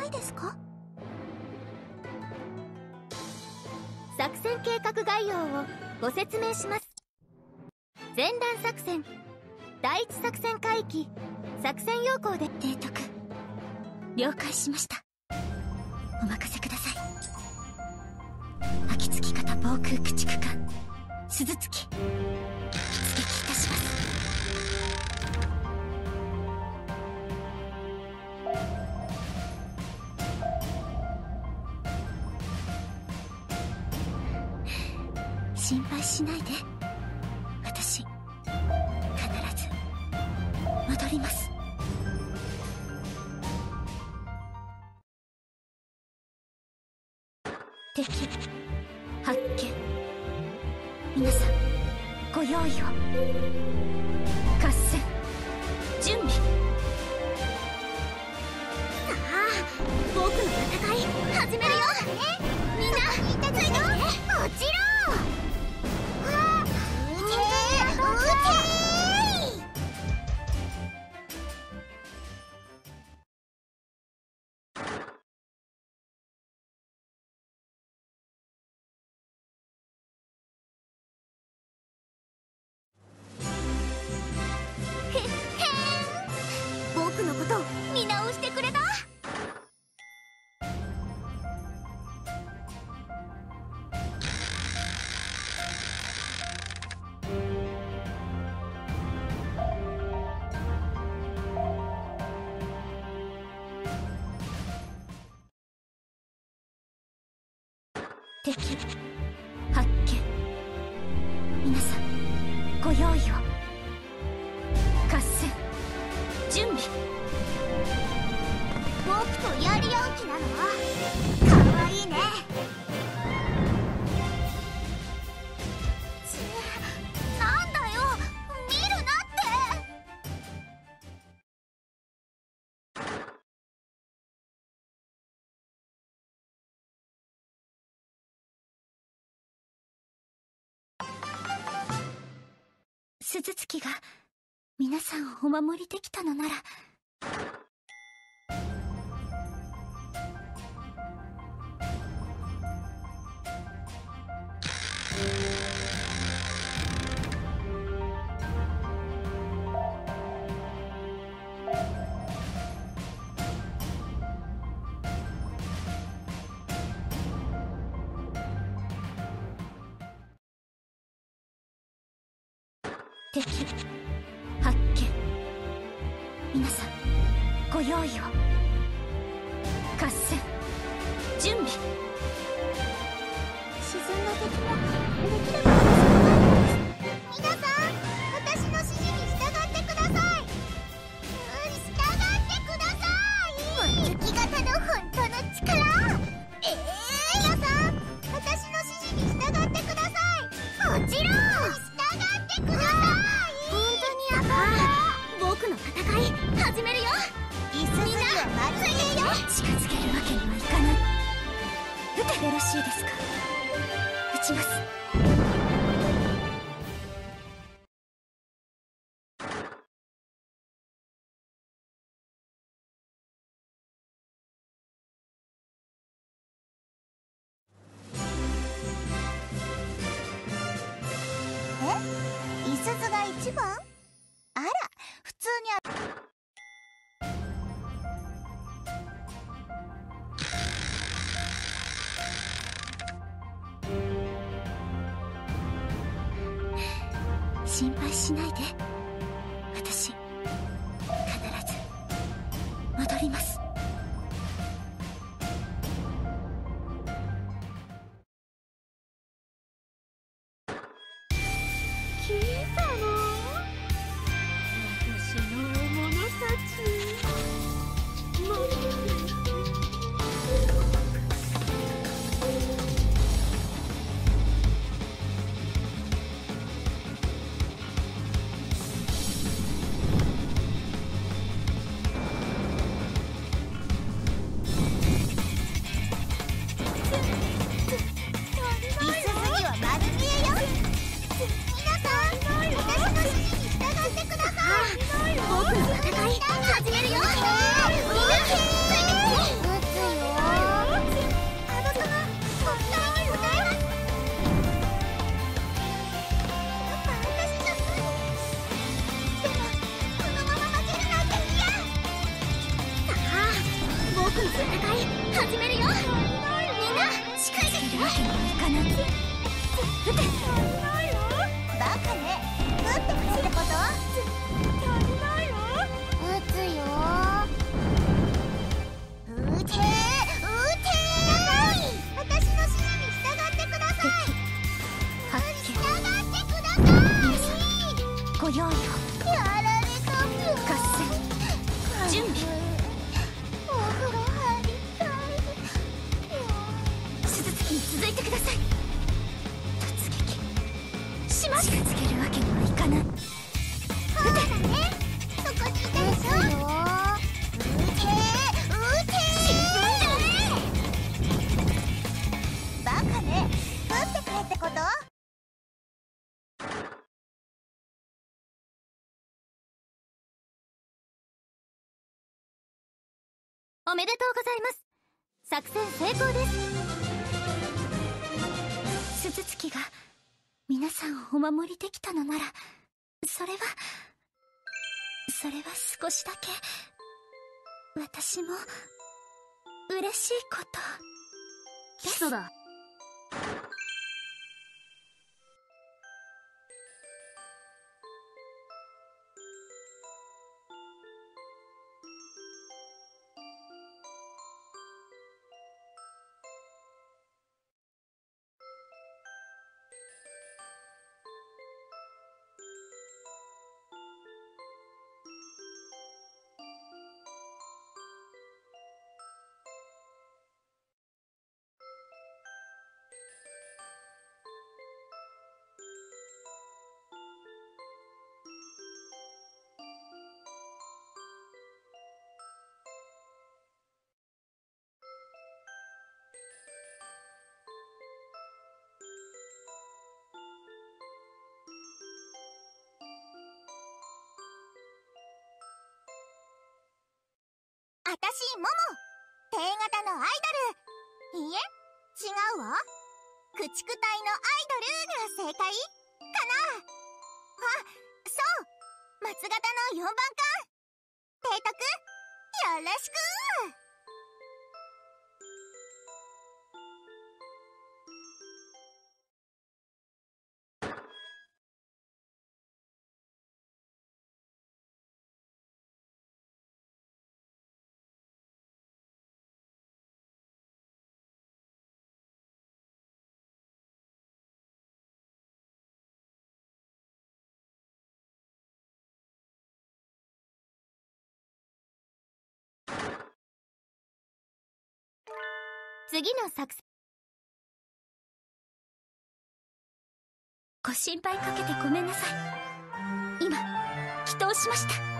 ないですか？ 作戦計画概要をご説明します。前段作戦、第一作戦海域、作戦要項で提督、了解しました。お任せください。秋月型防空駆逐艦鈴月、出撃いたします。心配しないで。私、必ず戻ります。敵発見。皆さん、ご用意を。合戦準備。さあ、僕の戦い始めるよ。みんなついてきて。もちろん。僕のこと見直してくれた。 敵発見。皆さん、ご用意を。合戦準備。 僕とやり合う気なの？かわいいね。なんだよ、見るなって。 鈴月が皆さんをお守りできたのなら。敵発見。皆さん、ご用意を。合戦準備。 沈んだ敵もできれば皆さん、私の指示に従ってください。従ってください。月型の本当の力。皆さん、私の指示に従ってください。もちろん。従ってください。本当にやばい。僕の戦い始めるよ。みんなついてよ。 近づけるわけにはいかない。撃て。よろしいですか？撃ちます。 いすゞが一番？あら、普通に心配しないで。私、必ず戻ります。 聞いたの？私の獲物たち。僕の戦い始めるよ。みんなついてきて。 戦い始めるよ。みんなしっかりしてるわけにはいかない。撃て。バカね。撃ってくれってこと？撃つよ。撃て。私の指示に従ってください。従ってください。 ご用意を。 やられた。 合戦準備。 お風呂入りたい。 手術機に続いてください。突撃します。近づけるわけにはいかない。 そうだね。そこにいたでしょ。バカね。撃ってくれってこと？ おめでとうございます。作戦成功です。手術機が皆さんをお守りできたのなら、それは少しだけ私も嬉しいことです。そうだ。 あたしモモ、低型のアイドル。いいえ、違うわ。駆逐隊のアイドルが正解かな。あ、そう、松型の4番艦。提督よろしく。 次の作戦。ご心配かけてごめんなさい。今、祈祷しました。